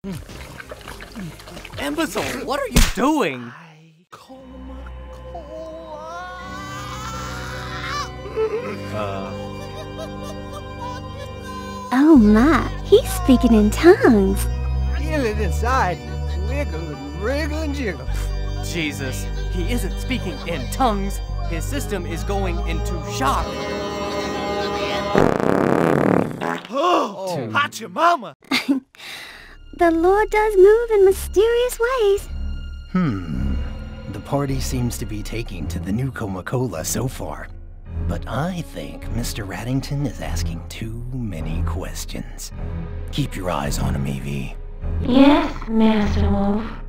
Imbecile, what are you doing? Oh my, he's speaking in tongues. Feel it inside. Wiggle and wriggle and jiggle. Jesus, he isn't speaking in tongues. His system is going into shock. Oh, hot your mama. The Lord does move in mysterious ways. The party seems to be taking to the new Coca-Cola so far. But I think Mr. Raddington is asking too many questions. Keep your eyes on him, Evie. Yes, Master Wolf.